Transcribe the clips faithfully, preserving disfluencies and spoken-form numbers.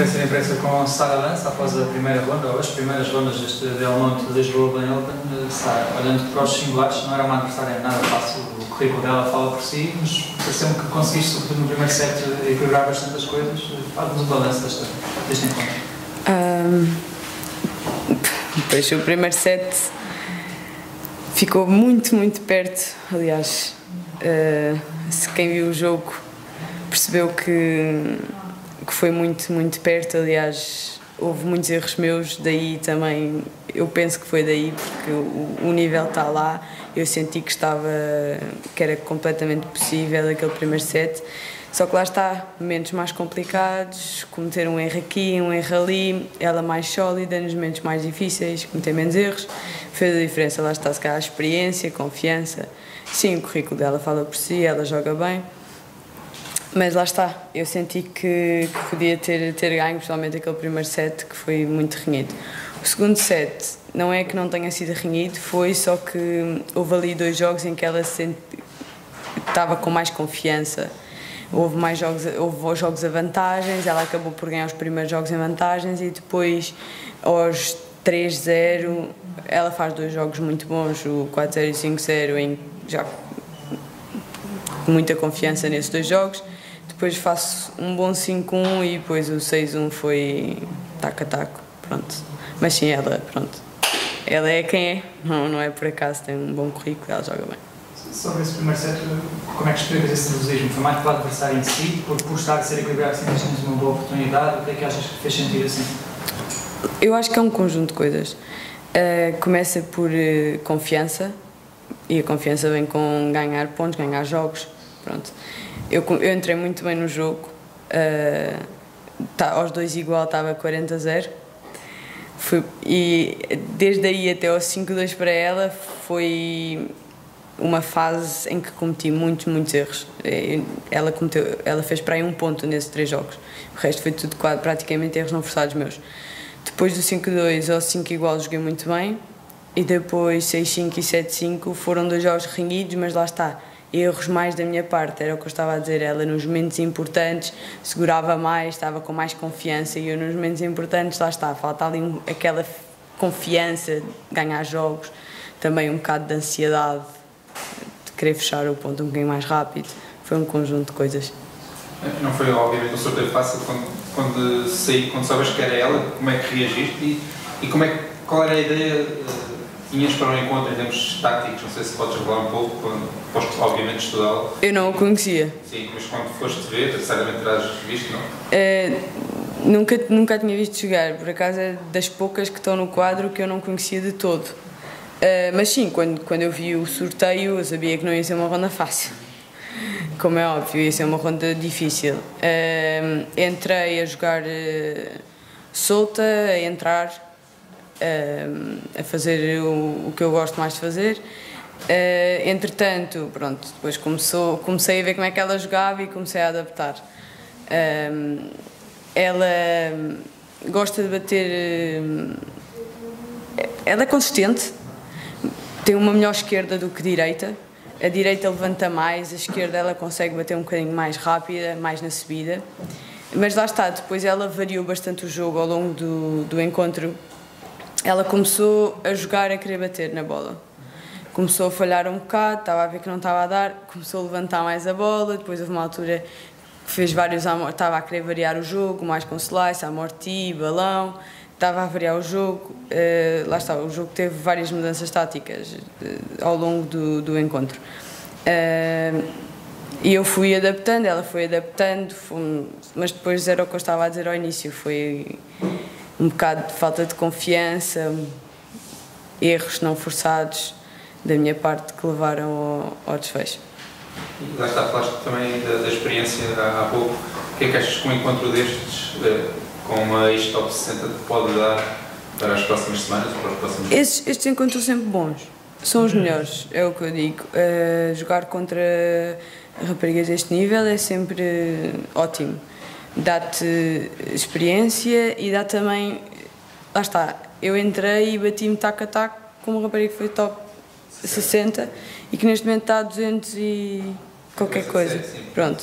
conferência de imprensa com Sara Lance após a primeira ronda, ou as primeiras rondas deste Del Monte de Lisboa Open. Sara, olhando para os singulares, não era uma adversária nada fácil, o currículo dela fala por si, mas pareceu-me que conseguiste, sobretudo no primeiro set, equilibrar bastante as coisas. Fala-nos um balanço deste, deste encontro. Um, pois, o primeiro set ficou muito, muito perto. Aliás, uh, se quem viu o jogo percebeu que, que foi muito, muito perto. Aliás, houve muitos erros meus, daí também, eu penso que foi daí, porque o, o nível está lá. Eu senti que estava, que era completamente possível aquele primeiro set. Só que lá está, momentos mais complicados, cometer um erro aqui, um erro ali, ela mais sólida, nos momentos mais difíceis, cometer menos erros, fez a diferença. Lá está, se calhar, a experiência, confiança. Sim, o currículo dela fala por si, ela joga bem. Mas lá está, eu senti que, que podia ter, ter ganho, principalmente aquele primeiro set, que foi muito renhido. O segundo set, não é que não tenha sido renhido, foi só que houve ali dois jogos em que ela senti, estava com mais confiança. Houve mais jogos, houve jogos a vantagens, ela acabou por ganhar os primeiros jogos em vantagens e depois, aos três zero, ela faz dois jogos muito bons, o quatro zero e cinco zero, em já com muita confiança nesses dois jogos. Depois faço um bom cinco um e depois o seis um foi taco a taco, pronto. Mas sim, ela, pronto, ela é quem é, não, não é por acaso, tem um bom currículo, ela joga bem. Sobre esse primeiro set, como é que explicas esse nervosismo? Foi mais pelo adversário em si, por, por estar a ser equilibrado, assim, tens uma boa oportunidade? O que é que achas que fez sentir assim? Eu acho que é um conjunto de coisas. Uh, começa por uh, confiança, e a confiança vem com ganhar pontos, ganhar jogos, pronto. Eu, eu entrei muito bem no jogo, uh, tá, aos dois igual estava quarenta a zero, foi, e desde aí até aos cinco dois para ela foi uma fase em que cometi muitos, muitos erros. Ela, cometeu, ela fez para aí um ponto nesses três jogos, o resto foi tudo praticamente erros não forçados meus. Depois do cinco dois ao cinco igual joguei muito bem, e depois seis cinco e sete cinco foram dois jogos renhidos, mas lá está, erros mais da minha parte, era o que eu estava a dizer, ela nos momentos importantes segurava mais, estava com mais confiança, e eu nos momentos importantes, lá está, falta ali um, aquela confiança de ganhar jogos, também um bocado de ansiedade, de querer fechar o ponto um bocadinho mais rápido, foi um conjunto de coisas. Não foi, obviamente, um sorteio fácil quando, quando saí, quando sabes que era ela, como é que reagiste e, e como é, qual era a ideia uh, tinhas para o encontro em termos táticos? Não sei se podes revelar um pouco, quando foste, obviamente, estudá-lo. Eu não o conhecia. Sim, mas quando foste ver, certamente terás visto, não? Uh, nunca, nunca a tinha visto jogar, por acaso é das poucas que estão no quadro que eu não conhecia de todo. Uh, mas sim, quando, quando eu vi o sorteio, eu sabia que não ia ser uma ronda fácil. Como é óbvio, ia ser uma ronda difícil. Uh, entrei a jogar uh, solta, a entrar, uh, a fazer o, o que eu gosto mais de fazer. Uh, entretanto, pronto, depois começou, comecei a ver como é que ela jogava e comecei a adaptar. Uh, ela gosta de bater... Uh, ela é consistente, tem uma melhor esquerda do que direita. A direita levanta mais, a esquerda ela consegue bater um bocadinho mais rápida, mais na subida. Mas lá está, depois ela variou bastante o jogo ao longo do, do encontro. Ela começou a jogar a querer bater na bola. Começou a falhar um bocado, estava a ver que não estava a dar, começou a levantar mais a bola, depois houve uma altura que fez vários, estava a querer variar o jogo, mais com slice, amorti, balão. Estava a variar o jogo, uh, lá está, o jogo teve várias mudanças táticas uh, ao longo do, do encontro. Uh, e eu fui adaptando, ela foi adaptando, fui, mas depois era o que eu estava a dizer ao início, foi um bocado de falta de confiança, erros não forçados da minha parte que levaram ao, ao desfecho. E lá está, falaste também da, da experiência há, há pouco. O que é que achas que um encontro destes, uh, com uma ex-top sessenta, te pode dar para as próximas semanas, para os próximos dias? Estes, estes encontros são sempre bons, são os melhores, é o que eu digo. Uh, jogar contra raparigas deste nível é sempre ótimo. Dá-te experiência e dá também... Lá está, eu entrei e bati-me taco a taco com uma rapariga que foi top sessenta e que neste momento está a duzentos e qualquer coisa. Pronto.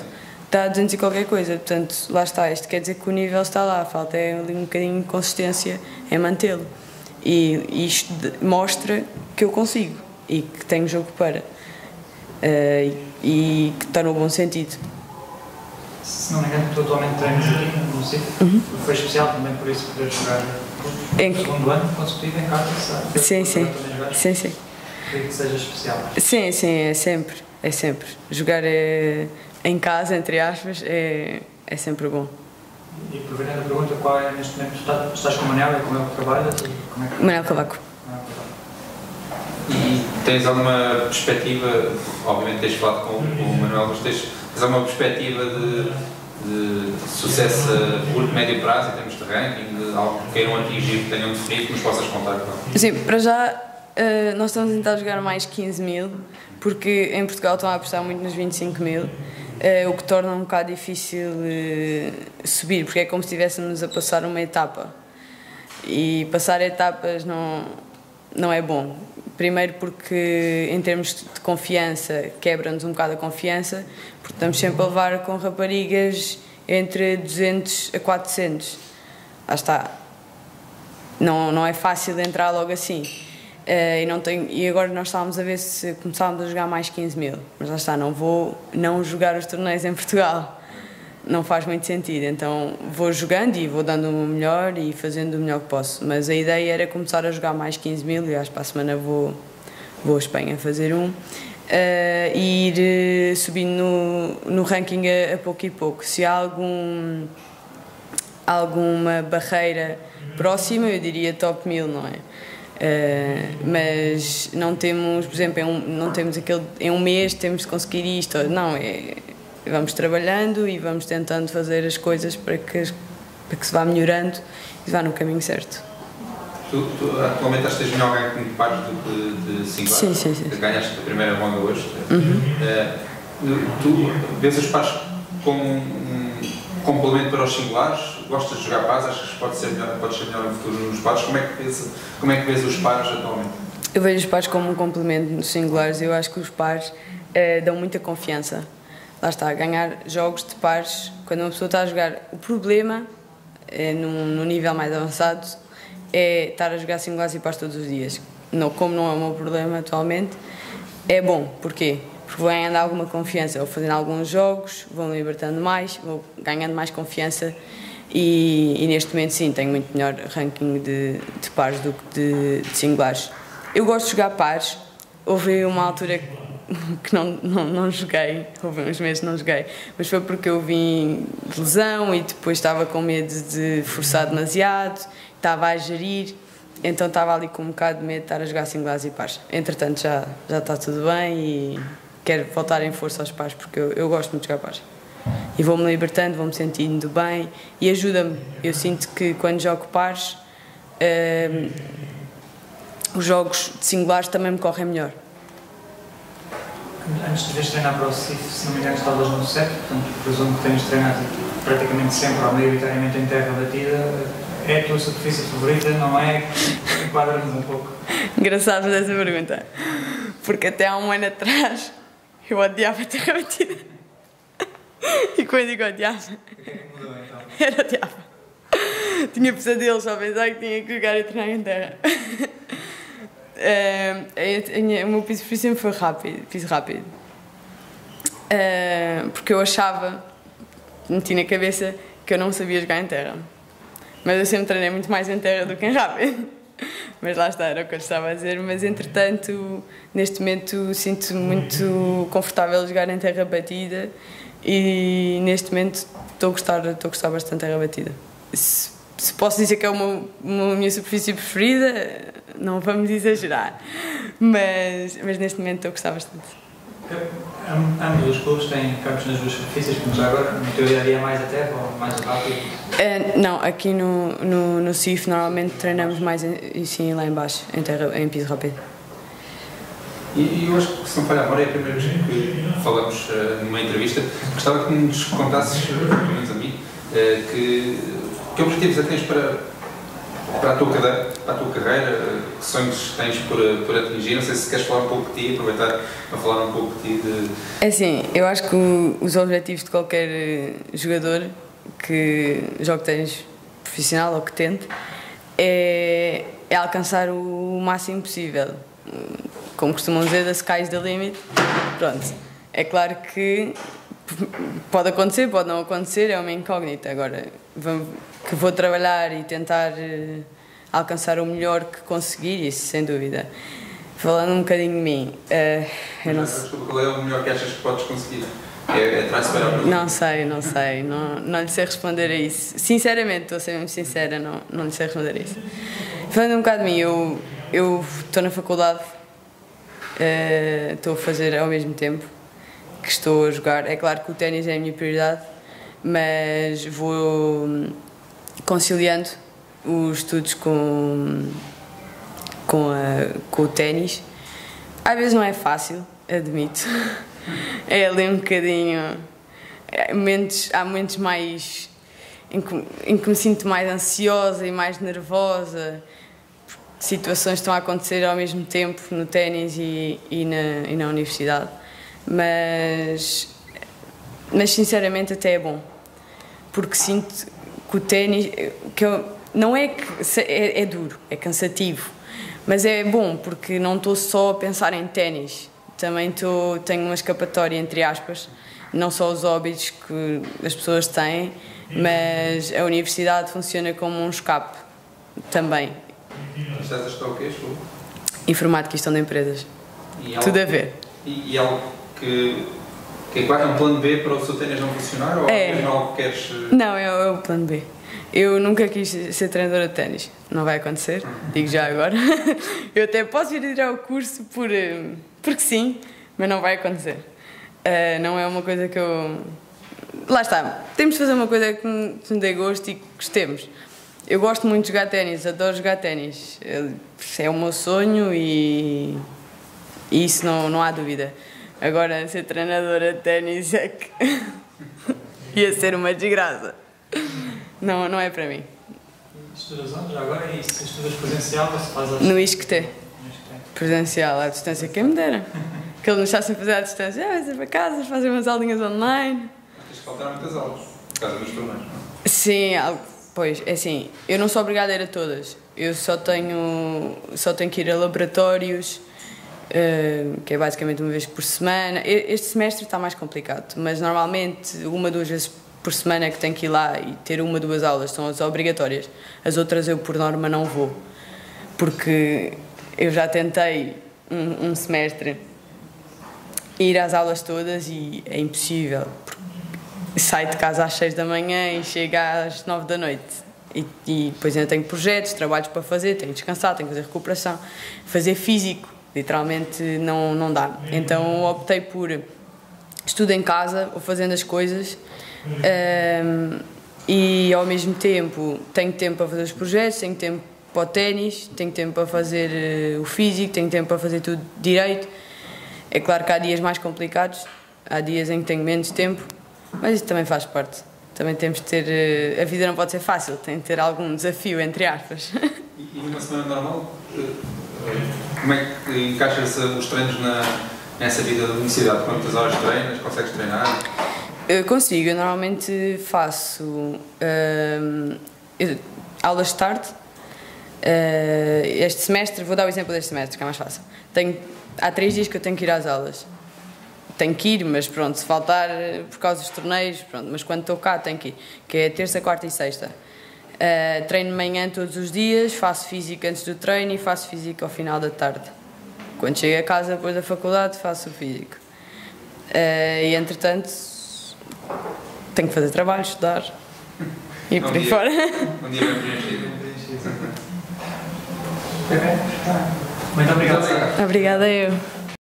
está a duzentos e qualquer coisa, portanto, lá está, isto quer dizer que o nível está lá, falta é ali um bocadinho de consistência em mantê-lo. E isto mostra que eu consigo e que tenho jogo para, uh, e que está no bom sentido. Se não me engano, tu atualmente treinas aqui no sítio, uhum. Foi especial também por isso poder jogar em segundo ano consecutivo em casa, sabe? Sim, sim, sim, sim. Queria que seja especial. Sim, sim, é sempre, é sempre. Jogar é, em casa, entre aspas, é, é sempre bom. E aproveitando a pergunta, qual é neste momento, estás, estás com o Manel e como é que trabalhas? Como é que... Manel Cavaco. E tens alguma perspectiva, obviamente tens falado com, com o Manuel, mas tens, tens alguma perspectiva de, de sucesso a curto, médio prazo, em termos de ranking, de algo que queiram atingir, que tenham definido, que nos possas contar? Não? Sim, para já uh, nós estamos a tentar jogar mais quinze mil, porque em Portugal estão a apostar muito nos vinte e cinco mil, uh, o que torna um bocado difícil uh, subir, porque é como se estivéssemos a passar uma etapa. E passar etapas não, não é bom. Primeiro porque, em termos de confiança, quebra-nos um bocado a confiança, porque estamos sempre a levar com raparigas entre duzentos a quatrocentos. Lá está. Não, não é fácil entrar logo assim. Uh, e, não tenho, e agora nós estávamos a ver se começávamos a jogar mais quinze mil. Mas lá está, não vou não jogar os torneios em Portugal. Não faz muito sentido, então vou jogando e vou dando o meu melhor e fazendo o melhor que posso, mas a ideia era começar a jogar mais quinze mil e acho que para a semana vou, vou à Espanha fazer um uh, e ir uh, subindo no, no ranking a, a pouco e pouco. Se há algum, alguma barreira próxima, eu diria top mil, não é? Uh, mas não temos, por exemplo, em um, não temos aquele, em um mês temos de conseguir isto, não, é... Vamos trabalhando e vamos tentando fazer as coisas para que, para que se vá melhorando e se vá no caminho certo. Tu, tu atualmente estás a melhor ranking de pares do que de singulares? Sim, sim, sim. Ganhaste a primeira ronda hoje. Uhum. Uh, tu vês os pares como um complemento para os singulares? Gostas de jogar pares? Achas que pode ser melhor, pode ser melhor no futuro nos pares? Como é que vês, como é que vês os pares atualmente? Eu vejo os pares como um complemento nos singulares. Eu acho que os pares uh, dão muita confiança. Lá está, ganhar jogos de pares, quando uma pessoa está a jogar, o problema, é, num, num nível mais avançado, é estar a jogar singulares e pares todos os dias. Não, como não é o meu problema atualmente, é bom. Porquê? Porque vou ganhando alguma confiança, vou fazendo alguns jogos, vou me libertando mais, vou ganhando mais confiança e, e neste momento sim, tenho muito melhor ranking de, de pares do que de, de singulares. Eu gosto de jogar pares, houve uma altura que que não, não, não joguei, houve uns meses que não joguei, mas foi porque eu vim de lesão e depois estava com medo de forçar demasiado, estava a gerir, então estava ali com um bocado de medo de estar a jogar singulares e pares. Entretanto já, já está tudo bem e quero voltar em força aos pares porque eu, eu gosto muito de jogar pares. E vou-me libertando, vou-me sentindo bem e ajuda-me. Eu sinto que quando jogo pares, hum, os jogos de singulares também me correm melhor. Antes de vires treinar para o C I F, se não me engano, estavas no C E P, portanto, presumo que tens treinado praticamente sempre, ou maioritariamente em terra batida. É a tua superfície favorita, não é? Enquadra-nos um pouco. Engraçado essa pergunta, porque até há um ano atrás eu odiava terra batida. E quando digo odiava, o que é que mudou então? Era odiava. Tinha pesadelos só pensar que tinha que jogar e treinar em terra. Uh, eu, o meu piso sempre foi rápido, piso rápido. Uh, porque eu achava, meti na cabeça que eu não sabia jogar em terra. Mas eu sempre treinei muito mais em terra do que em rápido. Mas lá está, era o que eu estava a dizer. Mas entretanto, neste momento, sinto-me muito confortável a jogar em terra batida e neste momento estou a gostar, estou a gostar bastante de terra batida. Se, se posso dizer que é uma, uma minha superfície preferida, não vamos exagerar, mas, mas neste momento estou a gostar bastante. Ambos os clubes têm campos nas duas superfícies, como já agora, no teu dia a dia mais a terra ou mais a rápido? Uh, não, aqui no, no, no C I F normalmente treinamos mais em, sim, lá em baixo, em, terra, em piso rápido. E, e eu acho que, se não falhar agora, é a primeira vez que falamos uh, numa entrevista. Gostava que nos contasses, pelo menos a mim, uh, que, que objetivos é que tens para, para a tua, para a tua carreira, que sonhos tens por, por atingir? Não sei se queres falar um pouco de ti, aproveitar a falar um pouco de ti. De... É assim, eu acho que o, os objetivos de qualquer jogador que jogue ténis profissional ou que tente é, é alcançar o máximo possível. Como costumam dizer, the sky's the limit. Pronto, é claro que pode acontecer, pode não acontecer, é uma incógnita. Agora, que vou trabalhar e tentar alcançar o melhor que conseguir, isso sem dúvida. Falando um bocadinho de mim, uh, eu não sei. Desculpa, qual é o melhor que achas que podes conseguir? É, é transferar para Não sei, não sei, não, não lhe sei responder a isso. Sinceramente, estou a ser mesmo sincera, não, não lhe sei responder a isso. Falando um bocado de mim, eu, eu estou na faculdade, uh, estou a fazer ao mesmo tempo que estou a jogar. É claro que o ténis é a minha prioridade, mas vou conciliando os estudos com, com, a, com o ténis. Às vezes não é fácil, admito. É ali um bocadinho... É, momentos, há momentos mais... Em que, em que me sinto mais ansiosa e mais nervosa. Situações estão a acontecer ao mesmo tempo no ténis e, e, na, e na universidade. Mas, mas sinceramente até é bom. Porque sinto que o ténis... Que eu, não é que... É, é duro, é cansativo. Mas é bom porque não estou só a pensar em ténis. Também tô, tenho uma escapatória, entre aspas, não só os hobbies que as pessoas têm, mas a universidade funciona como um escape também. Estás a estudar o quê? Informática e gestão de empresas. E Tudo a ver. E, e algo que, que é quase um plano B para o seu ténis não funcionar? Ou é mesmo algo que queres... Não, é, é o plano B. Eu nunca quis ser treinadora de ténis. Não vai acontecer, digo já agora. Eu até posso ir tirar o curso por, porque sim, mas não vai acontecer. Uh, não é uma coisa que eu... Lá está, temos de fazer uma coisa que nos dê gosto e que gostemos. Eu gosto muito de jogar ténis, adoro jogar ténis. É o meu sonho e, e isso não, não há dúvida. Agora, ser treinadora de ténis é que ia ser uma desgraça. Não, não é para mim. Estudas onde? Já agora é isso? Estudas presencial ou se faz a... No I S C T. Presencial, à distância, quem me dera. Que eles nos deixassem fazer à distância. Ah, vai ser para casa, fazer umas aulinhas online. Tens que faltar muitas aulas, por causa dos torneios, não é? Sim, pois, é assim, eu não sou obrigada a ir a todas. Eu só tenho, só tenho que ir a laboratórios, uh, que é basicamente uma vez por semana. Este semestre está mais complicado, mas normalmente uma, duas vezes por semana é que tenho que ir lá e ter uma, duas aulas, são as obrigatórias. As outras eu, por norma, não vou, porque eu já tentei um, um semestre ir às aulas todas e é impossível. Saio de casa às seis da manhã e chego às nove da noite. E, e depois ainda tenho projetos, trabalhos para fazer, tenho que descansar, tenho que fazer recuperação. Fazer físico, literalmente, não, não dá. Então optei por estudo em casa, ou fazendo as coisas, um, e ao mesmo tempo tenho tempo para fazer os projetos, tenho tempo para o ténis, tenho tempo para fazer uh, o físico, tenho tempo para fazer tudo direito. É claro que há dias mais complicados, há dias em que tenho menos tempo, mas isso também faz parte. Também temos de ter... A vida não pode ser fácil, tem de ter algum desafio, entre aspas. E, e numa semana normal, como é que encaixas os treinos na, nessa vida da universidade? Quantas horas treinas? Consegues treinar? Eu consigo, eu normalmente faço uh, aulas de tarde. Uh, este semestre, vou dar o exemplo deste semestre, que é mais fácil. Tenho, há três dias que eu tenho que ir às aulas. Tenho que ir, mas pronto, se faltar por causa dos torneios, pronto, mas quando estou cá tenho que ir, que é terça, quarta e sexta. Uh, treino de manhã todos os dias, faço físico antes do treino e faço físico ao final da tarde. Quando chego a casa depois da faculdade faço o físico. Uh, e entretanto tenho que fazer trabalho, estudar e por aí fora. Um dia bem preenchido. Muito obrigado. Obrigada eu.